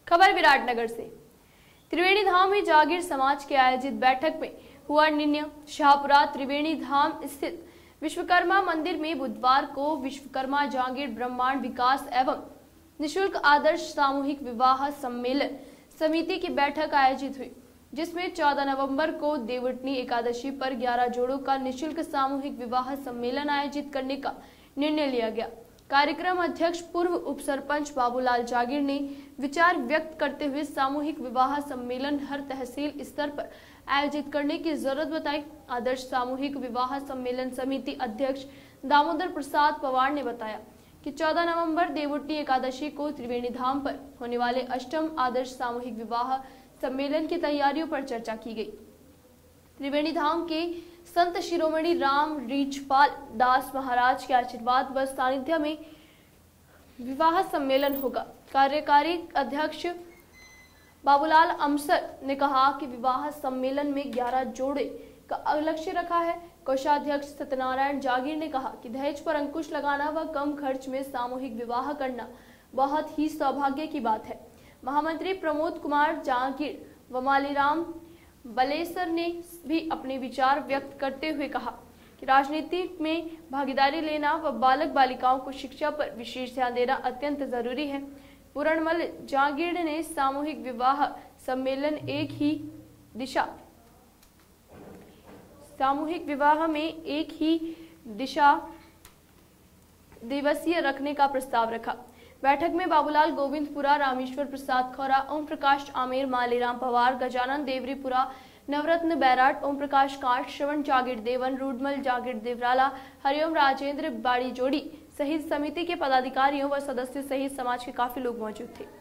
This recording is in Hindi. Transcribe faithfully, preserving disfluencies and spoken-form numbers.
खबर विराटनगर से। त्रिवेणी धाम में जागीर समाज के आयोजित बैठक में हुआ निर्णय। शाहपुरा त्रिवेणी धाम स्थित विश्वकर्मा मंदिर में बुधवार को विश्वकर्मा जागीर ब्रह्मांड विकास एवं निशुल्क आदर्श सामूहिक विवाह सम्मेलन समिति की बैठक आयोजित हुई, जिसमें चौदह नवंबर को देवउठनी एकादशी पर ग्यारह जोड़ों का निशुल्क सामूहिक विवाह सम्मेलन आयोजित करने का निर्णय लिया गया। कार्यक्रम अध्यक्ष पूर्व उप सरपंच बाबूलाल जागीर ने विचार व्यक्त करते हुए सामूहिक विवाह सम्मेलन हर तहसील स्तर पर आयोजित करने की जरूरत बताई। आदर्श सामूहिक विवाह सम्मेलन समिति अध्यक्ष दामोदर प्रसाद पवार ने बताया कि चौदह नवंबर देवउठनी एकादशी को त्रिवेणी धाम पर होने वाले अष्टम आदर्श सामूहिक विवाह सम्मेलन की तैयारियों पर चर्चा की गई। त्रिवेणी धाम के संत शिरोमणि राम रीछपाल दास महाराज के आशीर्वाद व सानिध्य में विवाह सम्मेलन होगा। कार्यकारी अध्यक्ष बाबूलाल अमसर ने कहा कि विवाह सम्मेलन में ग्यारह जोड़े का लक्ष्य रखा है। कोषाध्यक्ष सत्यनारायण जागीर ने कहा कि दहेज पर अंकुश लगाना व कम खर्च में सामूहिक विवाह करना बहुत ही सौभाग्य की बात है। महामंत्री प्रमोद कुमार जागीर व मालीराम बलेसर ने भी अपने विचार व्यक्त करते हुए कहा कि राजनीति में भागीदारी लेना व बालक बालिकाओं को शिक्षा पर विशेष ध्यान देना अत्यंत जरूरी है। पूरणमल जागीर ने सामूहिक विवाह सम्मेलन एक ही दिशा सामूहिक विवाह में एक ही दिशा दिवसीय रखने का प्रस्ताव रखा। बैठक में बाबूलाल गोविंदपुरा, रामेश्वर प्रसाद खौरा, ओम प्रकाश आमेर, मालीराम पवार, गजानन देवरीपुरा, नवरत्न बैराट, ओम प्रकाश काट, श्रवण जागीर देवन, रूडमल जागीर देवराला, हरिओम राजेंद्र बाड़ी जोड़ी सहित समिति के पदाधिकारियों व सदस्य सहित समाज के काफी लोग मौजूद थे।